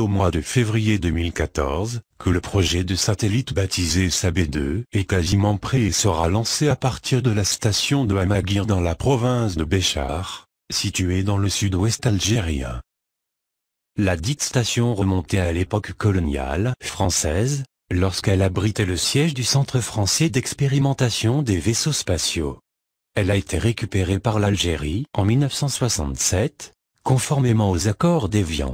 au mois de février 2014, que le projet de satellite baptisé SAB2 est quasiment prêt et sera lancé à partir de la station de Amaguir dans la province de Béchar, située dans le sud-ouest algérien. La dite station remontait à l'époque coloniale française, lorsqu'elle abritait le siège du Centre français d'expérimentation des vaisseaux spatiaux. Elle a été récupérée par l'Algérie en 1967, conformément aux accords d'Évian.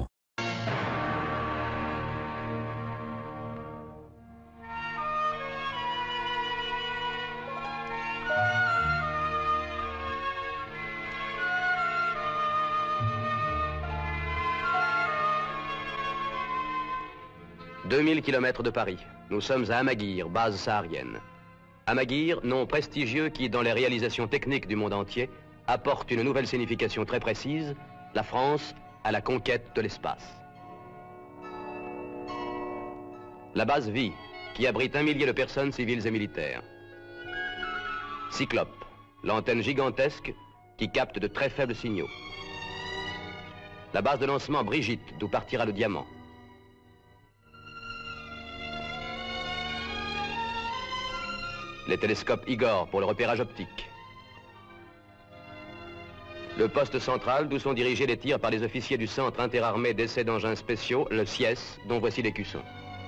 « 2000 km de Paris. Nous sommes à Amaguir, base saharienne. Amaguir, nom prestigieux qui, dans les réalisations techniques du monde entier, apporte une nouvelle signification très précise, la France à la conquête de l'espace. La base Vie, qui abrite 1 millier de personnes civiles et militaires. Cyclope, l'antenne gigantesque qui capte de très faibles signaux. La base de lancement Brigitte, d'où partira le diamant. Les télescopes Igor pour le repérage optique. Le poste central d'où sont dirigés les tirs par les officiers du Centre interarmé d'essais d'engins spéciaux, le CIES, dont voici l'écusson.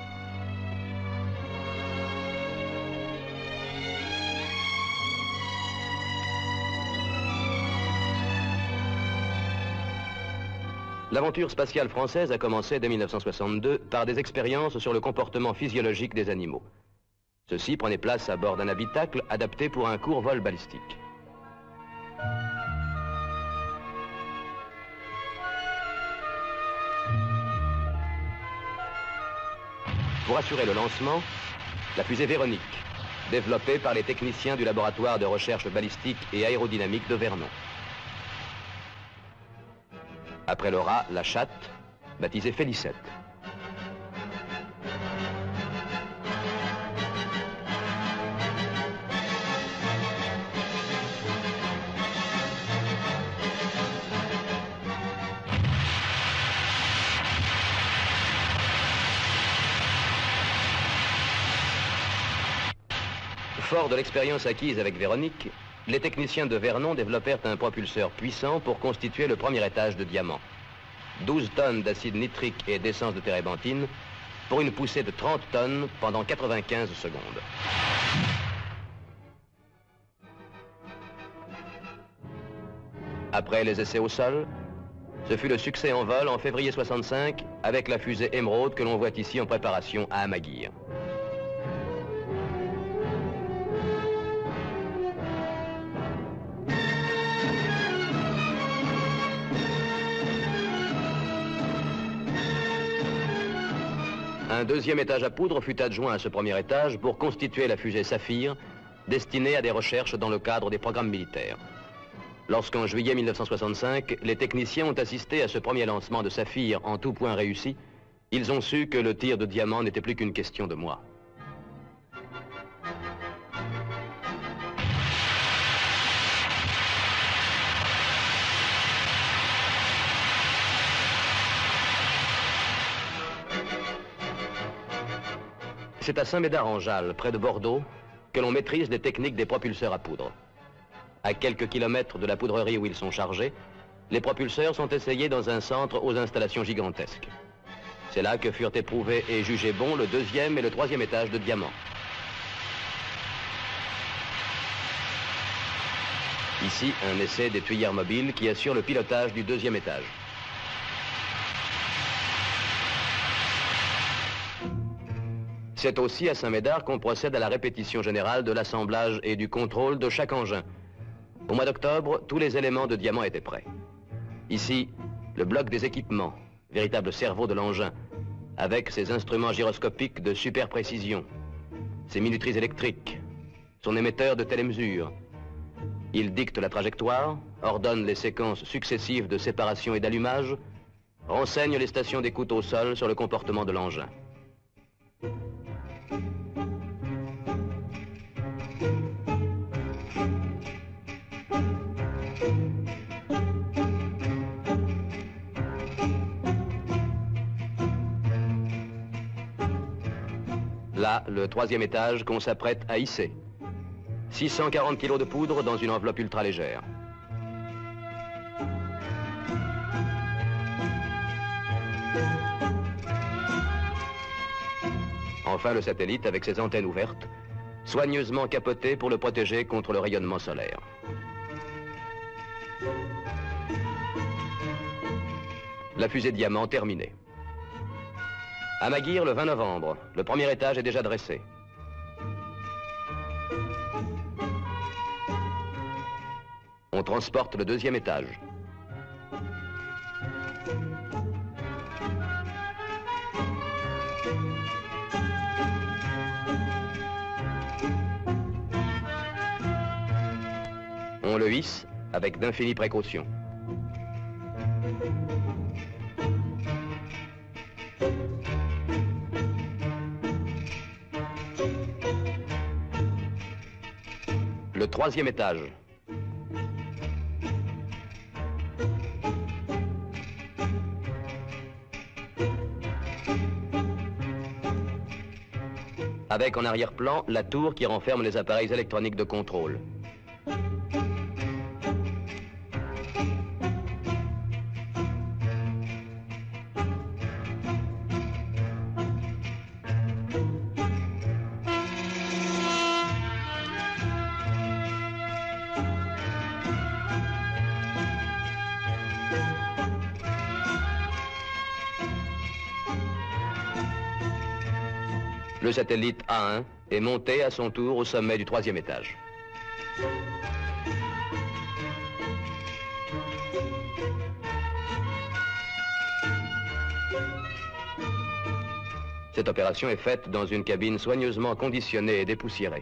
L'aventure spatiale française a commencé dès 1962 par des expériences sur le comportement physiologique des animaux. Ceux-ci prenaient place à bord d'un habitacle adapté pour un court vol balistique. Pour assurer le lancement, la fusée Véronique, développée par les techniciens du laboratoire de recherche balistique et aérodynamique de Vernon. Après le rat, la chatte, baptisée Félicette. Fort de l'expérience acquise avec Véronique, les techniciens de Vernon développèrent un propulseur puissant pour constituer le premier étage de diamant. 12 tonnes d'acide nitrique et d'essence de térébenthine pour une poussée de 30 tonnes pendant 95 secondes. Après les essais au sol, ce fut le succès en vol en février 65 avec la fusée Émeraude que l'on voit ici en préparation à Amaguir. Un deuxième étage à poudre fut adjoint à ce premier étage pour constituer la fusée Saphir, destinée à des recherches dans le cadre des programmes militaires. Lorsqu'en juillet 1965, les techniciens ont assisté à ce premier lancement de Saphir en tout point réussi, ils ont su que le tir de diamant n'était plus qu'une question de mois. C'est à Saint-Médard-en-Jalles, près de Bordeaux, que l'on maîtrise les techniques des propulseurs à poudre. À quelques kilomètres de la poudrerie où ils sont chargés, les propulseurs sont essayés dans un centre aux installations gigantesques. C'est là que furent éprouvés et jugés bons le deuxième et le troisième étage de diamant. Ici, un essai des tuyères mobiles qui assurent le pilotage du deuxième étage. C'est aussi à Saint-Médard qu'on procède à la répétition générale de l'assemblage et du contrôle de chaque engin. Au mois d'octobre, tous les éléments de diamant étaient prêts. Ici, le bloc des équipements, véritable cerveau de l'engin, avec ses instruments gyroscopiques de super précision, ses minuteries électriques, son émetteur de télémesure. Il dicte la trajectoire, ordonne les séquences successives de séparation et d'allumage, renseigne les stations d'écoute au sol sur le comportement de l'engin. Là, le troisième étage qu'on s'apprête à hisser. 640 kg de poudre dans une enveloppe ultra légère. Enfin, le satellite avec ses antennes ouvertes, soigneusement capotées pour le protéger contre le rayonnement solaire. La fusée Diamant terminée. À Maguire, le 20 novembre, le premier étage est déjà dressé. On transporte le deuxième étage. On le hisse avec d'infinies précautions. Le troisième étage. Avec en arrière-plan la tour qui renferme les appareils électroniques de contrôle. Le satellite A1 est monté à son tour au sommet du troisième étage. Cette opération est faite dans une cabine soigneusement conditionnée et dépoussiérée.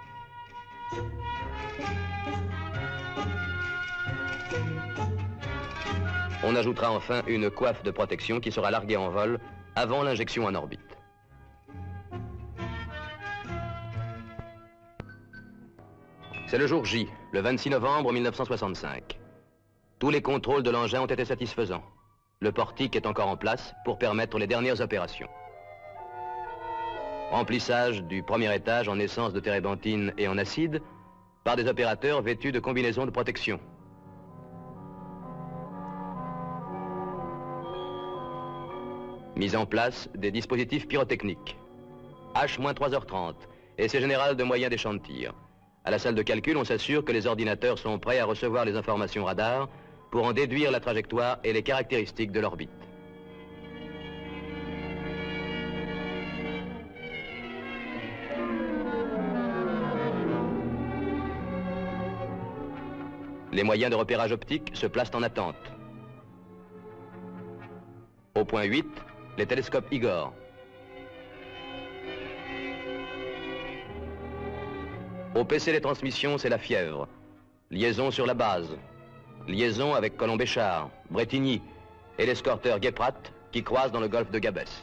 On ajoutera enfin une coiffe de protection qui sera larguée en vol avant l'injection en orbite. C'est le jour J, le 26 novembre 1965. Tous les contrôles de l'engin ont été satisfaisants. Le portique est encore en place pour permettre les dernières opérations. Remplissage du premier étage en essence de térébenthine et en acide par des opérateurs vêtus de combinaisons de protection. Mise en place des dispositifs pyrotechniques. H-3h30, essai général de moyens des champs de tir. À la salle de calcul, on s'assure que les ordinateurs sont prêts à recevoir les informations radar pour en déduire la trajectoire et les caractéristiques de l'orbite. Les moyens de repérage optique se placent en attente. Au point 8, les télescopes Igor. Au PC des transmissions, c'est la fièvre. Liaison sur la base. Liaison avec Colomb-Béchard, Bretigny et l'escorteur Guéprat qui croisent dans le golfe de Gabès.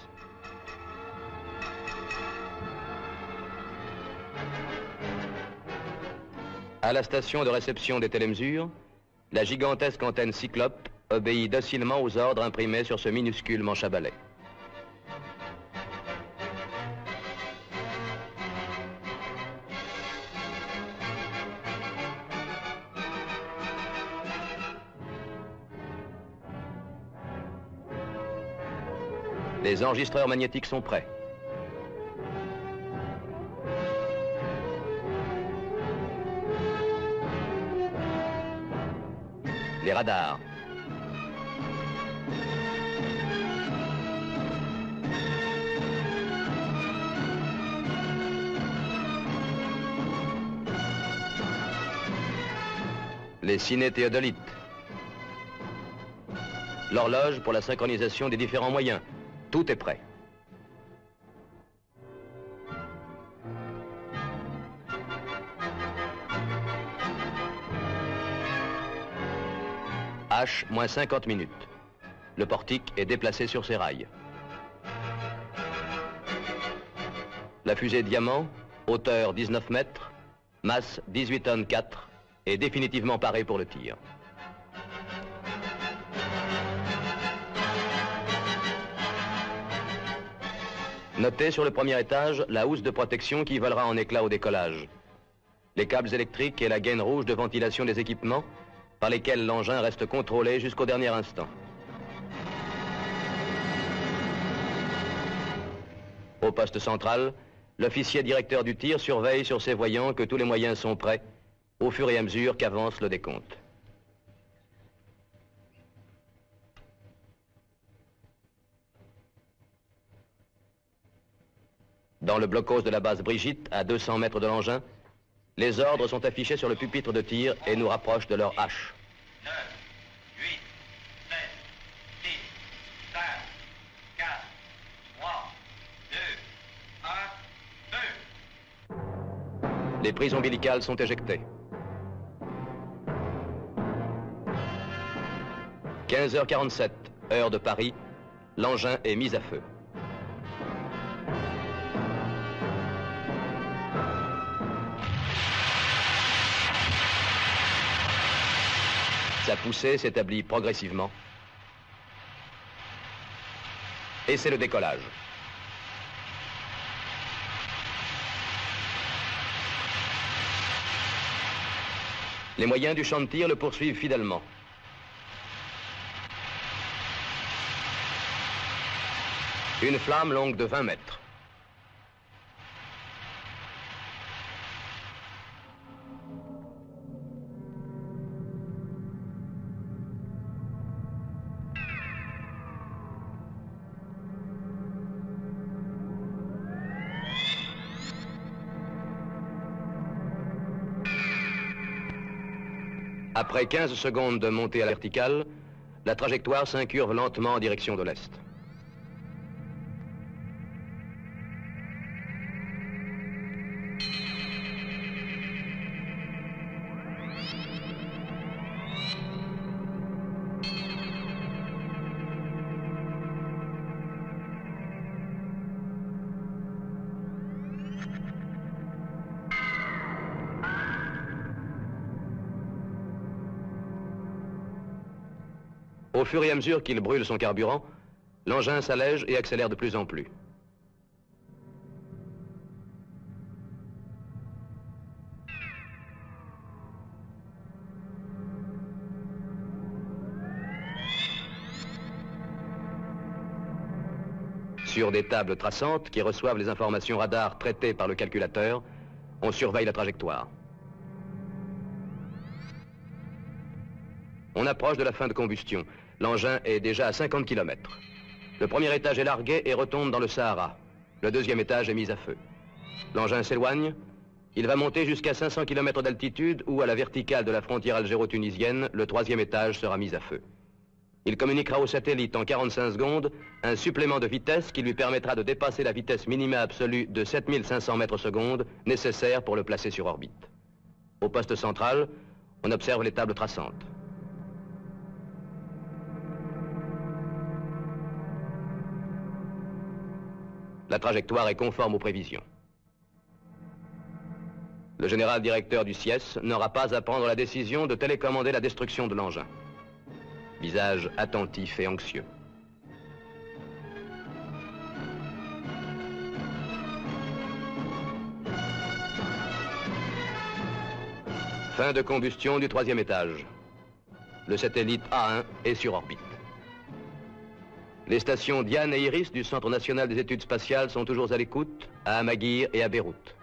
À la station de réception des télémesures, la gigantesque antenne Cyclope obéit docilement aux ordres imprimés sur ce minuscule manche à balai. Les enregistreurs magnétiques sont prêts. Les radars. Les ciné-théodolites. L'horloge pour la synchronisation des différents moyens. Tout est prêt. H-50 minutes. Le portique est déplacé sur ses rails. La fusée Diamant, hauteur 19 mètres, masse 18 tonnes 4, est définitivement parée pour le tir. Notez sur le premier étage la housse de protection qui volera en éclats au décollage. Les câbles électriques et la gaine rouge de ventilation des équipements par lesquels l'engin reste contrôlé jusqu'au dernier instant. Au poste central, l'officier directeur du tir surveille sur ses voyants que tous les moyens sont prêts au fur et à mesure qu'avance le décompte. Dans le blocos de la base Brigitte, à 200 mètres de l'engin, les ordres sont affichés sur le pupitre de tir et nous rapprochent de leur hache. 9, 8, 7, 6, 5, 4, 3, 2, 1, feu! Les prises ombilicales sont éjectées. 15h47, heure de Paris, l'engin est mis à feu. Sa poussée s'établit progressivement. Et c'est le décollage. Les moyens du champ de tir le poursuivent fidèlement. Une flamme longue de 20 mètres. Après 15 secondes de montée à la verticale, la trajectoire s'incurve lentement en direction de l'est. Au fur et à mesure qu'il brûle son carburant, l'engin s'allège et accélère de plus en plus. Sur des tables traçantes qui reçoivent les informations radar traitées par le calculateur, on surveille la trajectoire. On approche de la fin de combustion. L'engin est déjà à 50 km. Le premier étage est largué et retombe dans le Sahara. Le deuxième étage est mis à feu. L'engin s'éloigne. Il va monter jusqu'à 500 km d'altitude où, à la verticale de la frontière algéro-tunisienne, le troisième étage sera mis à feu. Il communiquera au satellite en 45 secondes un supplément de vitesse qui lui permettra de dépasser la vitesse minima absolue de 7500 mètres secondes nécessaire pour le placer sur orbite. Au poste central, on observe les tables traçantes. La trajectoire est conforme aux prévisions. Le général directeur du SIES n'aura pas à prendre la décision de télécommander la destruction de l'engin. Visage attentif et anxieux. Fin de combustion du troisième étage. Le satellite A1 est sur orbite. Les stations Diane et Iris du Centre national des études spatiales sont toujours à l'écoute, à Amaguir et à Beyrouth.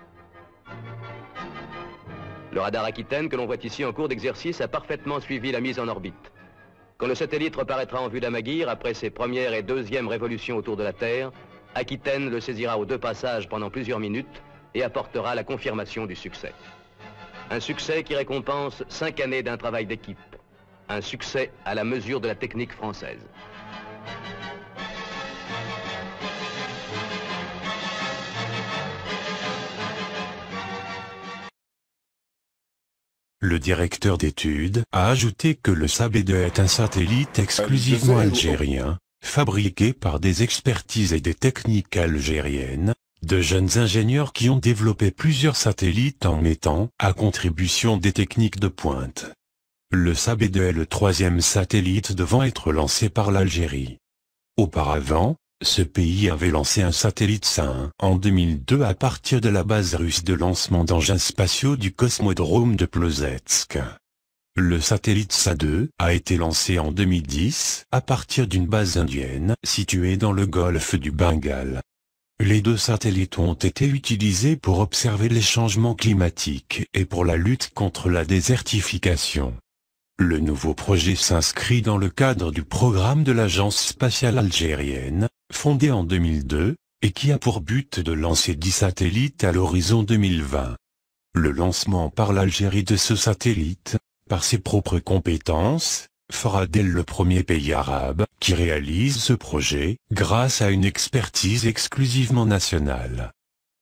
Le radar Aquitaine que l'on voit ici en cours d'exercice a parfaitement suivi la mise en orbite. Quand le satellite reparaîtra en vue d'Amaguir après ses premières et deuxièmes révolutions autour de la Terre, Aquitaine le saisira aux deux passages pendant plusieurs minutes et apportera la confirmation du succès. Un succès qui récompense 5 années d'un travail d'équipe. Un succès à la mesure de la technique française. Le directeur d'études a ajouté que le SAB-2 est un satellite exclusivement algérien, fabriqué par des expertises et des techniques algériennes, de jeunes ingénieurs qui ont développé plusieurs satellites en mettant à contribution des techniques de pointe. Le SAB-2 est le troisième satellite devant être lancé par l'Algérie. Auparavant, Ce pays avait lancé un satellite SA-1 en 2002 à partir de la base russe de lancement d'engins spatiaux du cosmodrome de Plesetsk. Le satellite SA-2 a été lancé en 2010 à partir d'une base indienne située dans le golfe du Bengale. Les deux satellites ont été utilisés pour observer les changements climatiques et pour la lutte contre la désertification. Le nouveau projet s'inscrit dans le cadre du programme de l'Agence spatiale algérienne, fondée en 2002, et qui a pour but de lancer 10 satellites à l'horizon 2020. Le lancement par l'Algérie de ce satellite, par ses propres compétences, fera d'elle le premier pays arabe qui réalise ce projet, grâce à une expertise exclusivement nationale.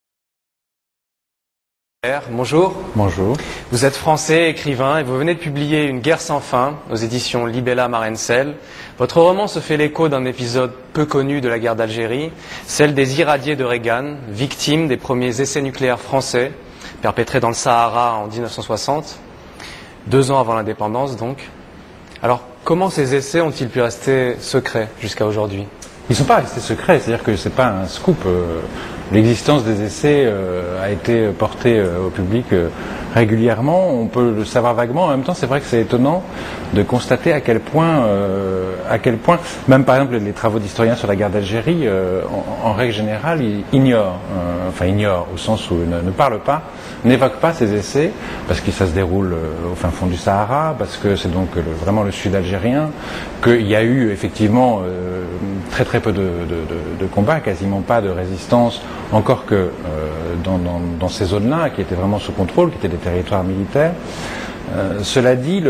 Bonjour. Bonjour. Vous êtes français, écrivain, et vous venez de publier Une guerre sans fin aux éditions Libella Marencel. Votre roman se fait l'écho d'un épisode peu connu de la guerre d'Algérie, celle des irradiés de Reagan, victimes des premiers essais nucléaires français, perpétrés dans le Sahara en 1960, 2 ans avant l'indépendance donc. Alors, comment ces essais ont-ils pu rester secrets jusqu'à aujourd'hui ? Ils ne sont pas restés secrets, c'est-à-dire que c'est pas un scoop. L'existence des essais a été portée au public régulièrement. On peut le savoir vaguement. En même temps, c'est vrai que c'est étonnant de constater à quel point, même par exemple les travaux d'historiens sur la guerre d'Algérie, en règle générale, ils ignorent, au sens où ils ne parlent pas, n'évoquent pas ces essais, parce que ça se déroule au fin fond du Sahara, parce que c'est donc vraiment le sud algérien, qu'il y a eu effectivement très très peu de combats, quasiment pas de résistance, encore que dans ces zones-là, qui étaient vraiment sous contrôle, qui étaient des territoires militaires. Cela dit,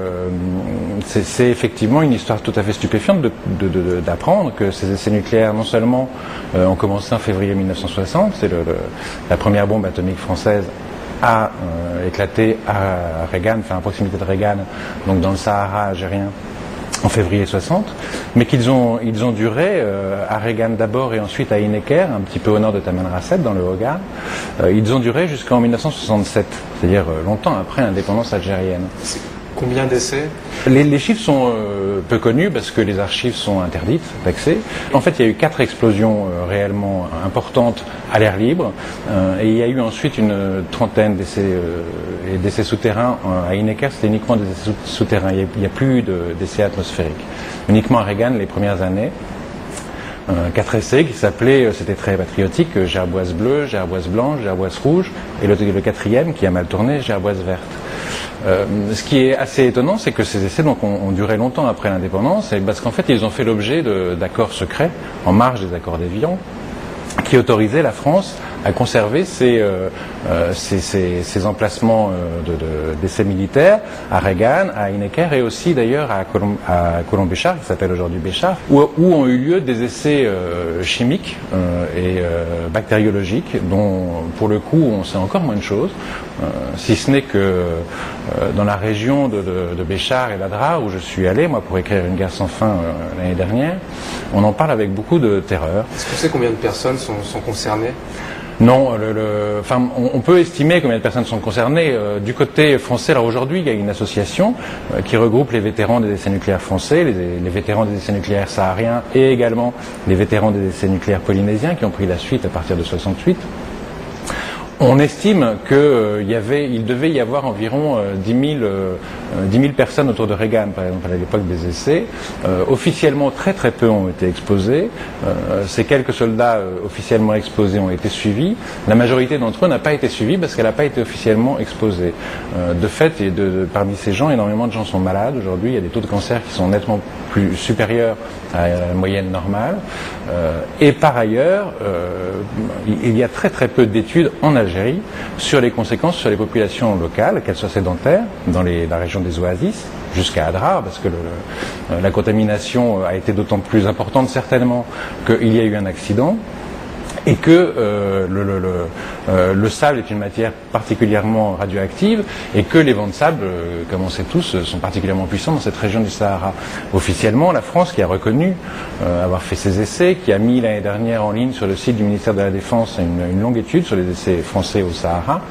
c'est effectivement une histoire tout à fait stupéfiante d'apprendre que ces essais nucléaires, non seulement ont commencé en février 1960, c'est la première bombe atomique française a éclaté à Reagan, enfin à proximité de Reagan, donc dans le Sahara algérien, en février 60, mais qu'ils ont duré à Reagan d'abord et ensuite à Heinecker, un petit peu au nord de Tamanrasset, dans le Hogar. Ils ont duré jusqu'en 1967, c'est-à-dire longtemps après l'indépendance algérienne. Combien d'essais ? Les chiffres sont peu connus parce que les archives sont interdites d'accès. En fait, il y a eu 4 explosions réellement importantes à l'air libre et il y a eu ensuite une trentaine d'essais souterrains. À Heinecker, c'était uniquement des essais souterrains. Il n'y a plus d'essais atmosphériques. Uniquement à Reagan, les premières années. 4 essais qui s'appelaient, c'était très patriotique, Gerboise bleue, Gerboise blanche, Gerboise rouge, et le 4e qui a mal tourné, Gerboise verte. Ce qui est assez étonnant, c'est que ces essais donc, ont duré longtemps après l'indépendance, parce qu'en fait ils ont fait l'objet d'accords secrets, en marge des accords d'Évian, qui autorisaient la France à conserver ces emplacements d'essais militaires à Reagan, à Heinecker et aussi d'ailleurs à Colomb-Béchar, qui s'appelle aujourd'hui Béchar, où ont eu lieu des essais chimiques et bactériologiques dont pour le coup on sait encore moins de choses, si ce n'est que dans la région de Béchar et l'Adrar où je suis allé, moi pour écrire Une guerre sans fin l'année dernière, on en parle avec beaucoup de terreur. Est-ce qu'on sait combien de personnes sont concernées ? Non, on peut estimer combien de personnes sont concernées. Du côté français, alors aujourd'hui, il y a une association qui regroupe les vétérans des essais nucléaires français, les vétérans des essais nucléaires sahariens et également les vétérans des essais nucléaires polynésiens qui ont pris la suite à partir de 68. On estime qu'il devait y avoir environ 10 000 personnes autour de Reagan, par exemple, à l'époque des essais. Officiellement, très très peu ont été exposés. Ces quelques soldats officiellement exposés ont été suivis. La majorité d'entre eux n'a pas été suivie parce qu'elle n'a pas été officiellement exposée. De fait, parmi ces gens, énormément de gens sont malades. Aujourd'hui, il y a des taux de cancer qui sont nettement plus supérieurs à la moyenne normale. Et par ailleurs, il y a très très peu d'études en Algérie sur les conséquences sur les populations locales, qu'elles soient sédentaires, dans la région des oasis, jusqu'à Adrar, parce que la contamination a été d'autant plus importante certainement qu'il y a eu un accident. Et que le sable est une matière particulièrement radioactive et que les vents de sable, comme on sait tous, sont particulièrement puissants dans cette région du Sahara. Officiellement, la France, qui a reconnu avoir fait ces essais, qui a mis l'année dernière en ligne sur le site du ministère de la Défense une longue étude sur les essais français au Sahara,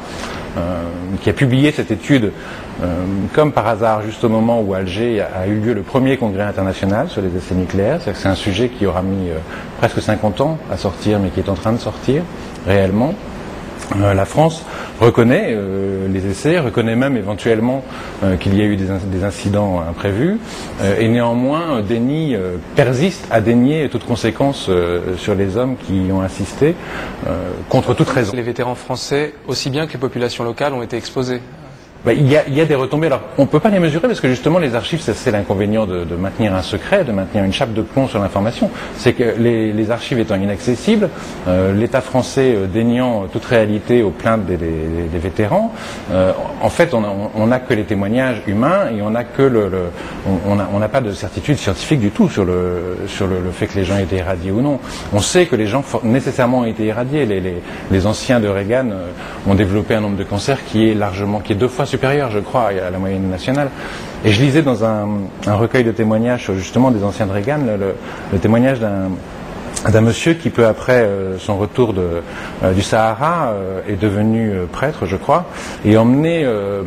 qui a publié cette étude comme par hasard juste au moment où Alger a eu lieu le premier congrès international sur les essais nucléaires. C'est-à-dire que c'est un sujet qui aura mis presque 50 ans à sortir, mais qui est en train de sortir réellement. La France reconnaît les essais, reconnaît même éventuellement qu'il y a eu des incidents imprévus, et néanmoins persiste à dénier toute conséquence sur les hommes qui y ont assisté, contre toute raison. Les vétérans français, aussi bien que les populations locales, ont été exposés. Il y a des retombées. Alors, on ne peut pas les mesurer parce que justement, les archives, c'est l'inconvénient de maintenir un secret, de maintenir une chape de plomb sur l'information. C'est que les archives étant inaccessibles, l'État français déniant toute réalité aux plaintes des vétérans, en fait, on n'a que les témoignages humains et on n'a on n'a pas de certitude scientifique du tout sur le fait que les gens étaient irradiés ou non. On sait que les gens nécessairement ont été irradiés. Les anciens de Reagan ont développé un nombre de cancers qui est 2 fois supérieur, je crois, à la moyenne nationale. Et je lisais dans un recueil de témoignages sur justement des anciens de Reagan, le témoignage d'un monsieur qui peu après son retour du Sahara est devenu prêtre, je crois, et emmené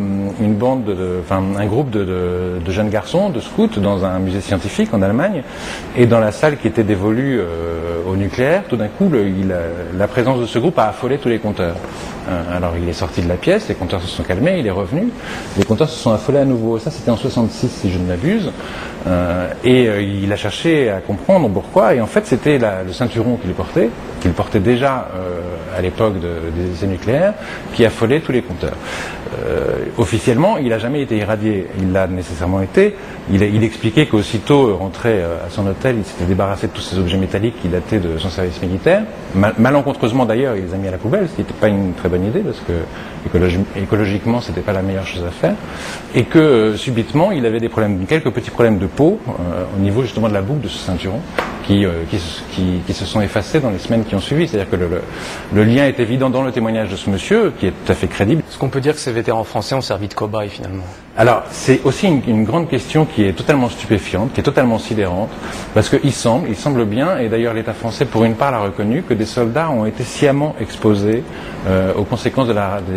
un groupe de jeunes garçons, de scouts, dans un musée scientifique en Allemagne, et dans la salle qui était dévolue au nucléaire, tout d'un coup, la présence de ce groupe a affolé tous les compteurs. Alors il est sorti de la pièce, les compteurs se sont calmés, il est revenu, les compteurs se sont affolés à nouveau. Ça c'était en 66 si je ne m'abuse, et il a cherché à comprendre pourquoi, et en fait c'était le ceinturon qu'il portait déjà à l'époque des essais nucléaires, qui affolait tous les compteurs. Officiellement, il n'a jamais été irradié, il l'a nécessairement été. Il expliquait qu'aussitôt rentré à son hôtel, il s'était débarrassé de tous ces objets métalliques qui dataient de son service militaire. Malencontreusement d'ailleurs, il les a mis à la poubelle, ce qui n'était pas une très bonne idée, parce que écologiquement, c'était pas la meilleure chose à faire. Et que subitement, il avait quelques petits problèmes de peau au niveau justement de la boucle de ce ceinturon, qui se sont effacés dans les semaines qui ont suivi. C'est-à-dire que le lien est évident dans le témoignage de ce monsieur, qui est tout à fait crédible. Est-ce qu'on peut dire que ces vétérans français ont servi de cobayes finalement? Alors, c'est aussi une grande question qui est totalement stupéfiante, qui est totalement sidérante, parce qu'il semble bien, et d'ailleurs l'État français pour une part l'a reconnu, que des soldats ont été sciemment exposés aux conséquences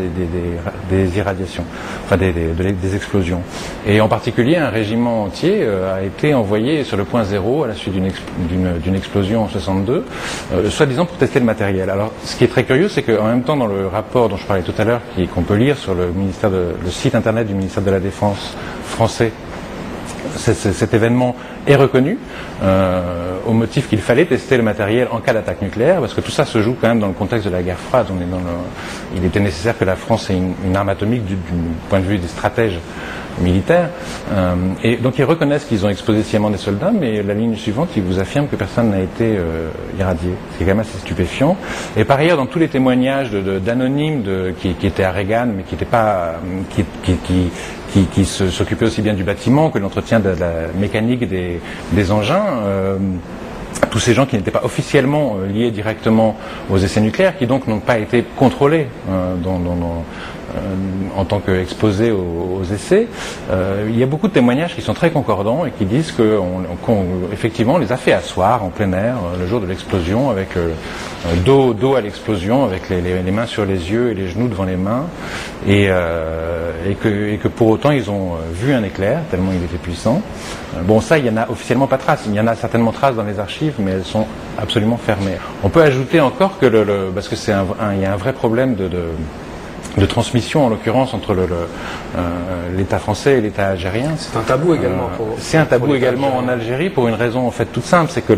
des irradiations, enfin des explosions. Et en particulier, un régiment entier a été envoyé sur le point zéro à la suite d'une explosion en 62, soi-disant pour tester le matériel. Alors, ce qui est très curieux, c'est qu'en même temps, dans le rapport dont je parlais tout à l'heure, qu'on peut lire sur le site internet du ministère de la Défense français, cet événement est reconnu au motif qu'il fallait tester le matériel en cas d'attaque nucléaire, parce que tout ça se joue quand même dans le contexte de la guerre froide. Il était nécessaire que la France ait une arme atomique du point de vue des stratèges militaires. Et donc ils reconnaissent qu'ils ont exposé sciemment des soldats, mais la ligne suivante, ils vous affirment que personne n'a été irradié. C'est quand même assez stupéfiant. Et par ailleurs, dans tous les témoignages d'anonymes qui étaient à Reagan, mais qui n'étaient pas, qui s'occupaient aussi bien du bâtiment que de l'entretien de la mécanique des engins, tous ces gens qui n'étaient pas officiellement liés directement aux essais nucléaires, qui donc n'ont pas été contrôlés en tant qu'exposés aux essais, il y a beaucoup de témoignages qui sont très concordants et qui disent qu'effectivement on les a fait asseoir en plein air le jour de l'explosion, avec dos à l'explosion, avec les mains sur les yeux et les genoux devant les mains, et que pour autant ils ont vu un éclair tellement il était puissant. Bon, ça, il n'y en a officiellement pas trace. Il y en a certainement trace dans les archives, mais elles sont absolument fermées. On peut ajouter encore que parce que il y a un vrai problème de transmission, en l'occurrence, entre l'État français et l'État algérien. C'est un tabou également. C'est un tabou également en Algérie pour une raison en fait toute simple, c'est que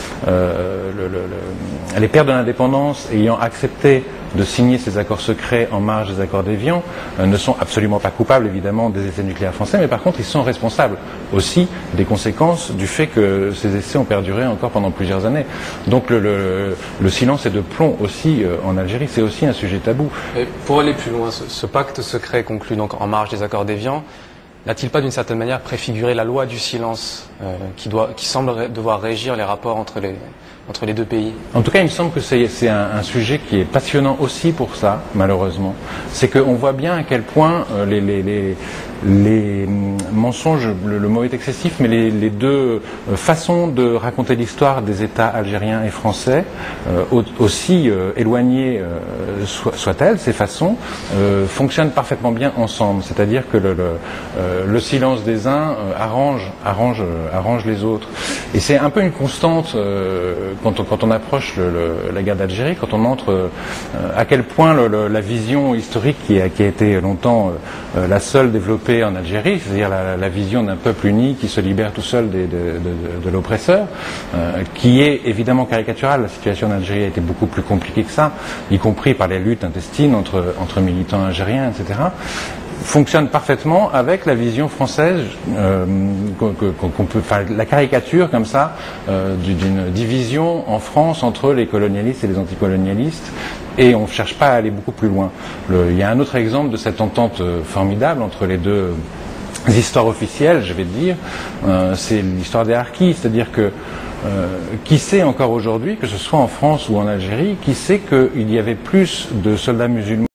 les pères de l'indépendance ayant accepté de signer ces accords secrets en marge des accords d'Évian ne sont absolument pas coupables évidemment des essais nucléaires français, mais par contre ils sont responsables aussi des conséquences du fait que ces essais ont perduré encore pendant plusieurs années. Donc le silence est de plomb aussi en Algérie, c'est aussi un sujet tabou. Et pour aller plus loin, ce pacte secret conclu donc en marge des accords d'Évian n'a-t-il pas d'une certaine manière préfiguré la loi du silence qui semble devoir régir les rapports entre les deux pays? En tout cas, il me semble que c'est un sujet qui est passionnant aussi pour ça, malheureusement. C'est qu'on voit bien à quel point les mensonges, le mot est excessif, mais les deux façons de raconter l'histoire des États algériens et français, aussi éloignées soient-elles, ces façons, fonctionnent parfaitement bien ensemble. C'est-à-dire que le silence des uns arrange les autres. Et c'est un peu une constante quand on approche la guerre d'Algérie, quand on montre à quel point la vision historique qui a été longtemps la seule développée en Algérie, c'est-à-dire la vision d'un peuple uni qui se libère tout seul de l'oppresseur, qui est évidemment caricaturale. La situation en Algérie a été beaucoup plus compliquée que ça, y compris par les luttes intestines entre militants algériens, etc., fonctionne parfaitement avec la vision française, qu'on peut, enfin, la caricature comme ça d'une division en France entre les colonialistes et les anticolonialistes, et on ne cherche pas à aller beaucoup plus loin. Il y a un autre exemple de cette entente formidable entre les deux histoires officielles, je vais dire, c'est l'histoire des harkis, c'est-à-dire que qui sait encore aujourd'hui, que ce soit en France ou en Algérie, qui sait qu'il y avait plus de soldats musulmans